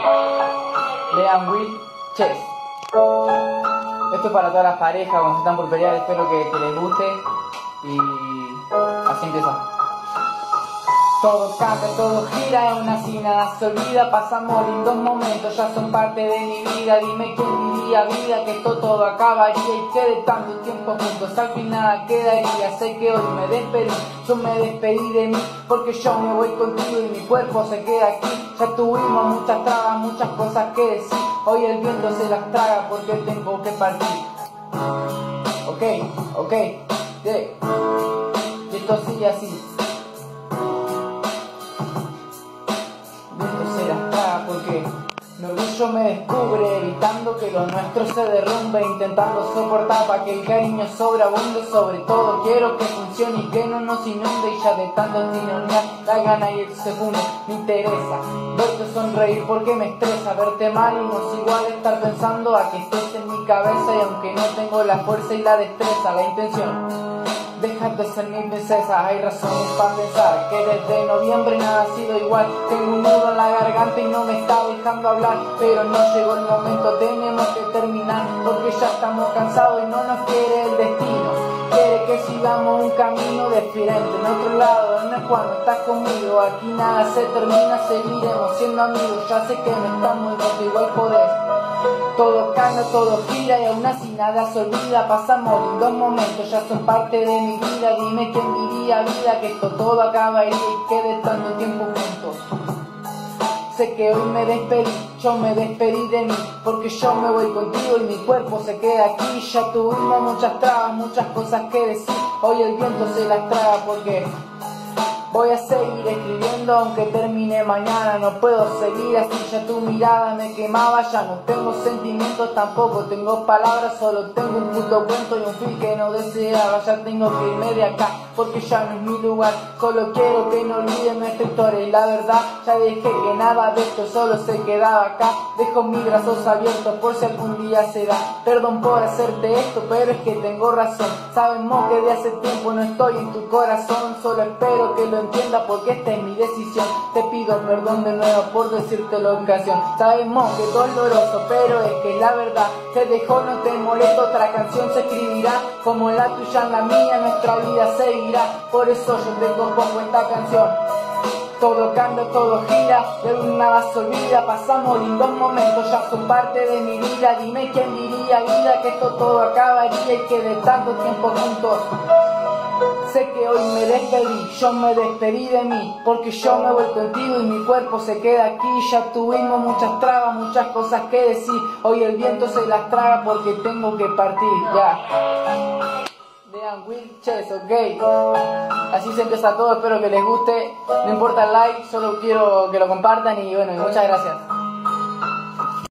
Vean Will Chess. Esto es para todas las parejas cuando se están por pelear, espero que les guste. Y así empieza. Todo cambia, todo gira, aún así nada se olvida. Pasamos lindos momentos, ya son parte de mi vida. Dime quién diría vida que esto todo acabaría y que de tanto tiempo juntos al fin nada quedaría. Sé que hoy me despedí, yo me despedí de mí, porque yo me voy contigo y mi cuerpo se queda aquí. Ya tuvimos muchas trabas, muchas cosas que decir. Hoy el viento se las traga porque tengo que partir. Ok, yeah. Y esto sigue así. Viento se las traga porque mi orgullo me descubre, evitando que lo nuestro se derrumbe, intentando soportar para que el cariño sobreabunde. Sobre todo quiero que funcione y que no nos inunde, y ya de tanto tironear la gana y el segundo me interesa verte sonreír porque me estresa verte mal y no es igual estar pensando a que estés en mi cabeza. Y aunque no tengo la fuerza y la destreza, la intención dejar de ser mi princesa, hay razones para pensar que desde noviembre nada ha sido igual. Tengo un nudo en la garganta y no me está dejando hablar, pero no llegó el momento, tenemos que terminar, porque ya estamos cansados y no nos quiere el destino. Quiere que sigamos un camino diferente, en otro lado, no es cuando estás conmigo. Aquí nada se termina, seguiremos siendo amigos. Ya sé que me están muy roto, igual podés. Todo cambia, todo gira y aún así nada se olvida. Pasamos lindos momentos, ya son parte de mi vida. Dime quién diría vida que esto todo acabaría y que de tanto tiempo juntos. Sé que hoy me despedí, yo me despedí de mí, porque yo me voy contigo y mi cuerpo se queda aquí. Ya tuvimos muchas trabas, muchas cosas que decir. Hoy el viento se las traga porque voy a seguir escribiendo aunque termine mañana. No puedo seguir así, ya tu mirada me quemaba. Ya no tengo sentimientos, tampoco tengo palabras. Solo tengo un puto cuento y un fin que no deseaba. Ya tengo que irme de acá porque ya no es mi lugar. Solo quiero que no olviden nuestra historia y la verdad. Ya dejé que nada de esto solo se quedaba acá. Dejo mis brazos abiertos por si algún día se da. Perdón por hacerte esto, pero es que tengo razón. Sabemos que de hace tiempo no estoy en tu corazón. Solo espero que lo entienda porque esta es mi decisión. Te pido perdón de nuevo por decirte la ocasión. Sabemos que es doloroso, pero es que la verdad te dejó, no te molesta. Otra canción se escribirá como la tuya en la mía, nuestra vida seguirá. Por eso yo te compongo esta canción. Todo cambia, todo gira, de nada se olvida. Pasamos lindos momentos, ya son parte de mi vida. Dime quién diría vida que esto todo acabaría y que de tanto tiempo juntos. Sé que hoy me despedí, yo me despedí de mí, porque yo me voy contigo y mi cuerpo se queda aquí. Ya tuvimos muchas trabas, muchas cosas que decir. Hoy el viento se las traga porque tengo que partir, ya. Vean Will Chess, ok. Así se empieza todo, espero que les guste. No importa el like, solo quiero que lo compartan y bueno, muchas gracias.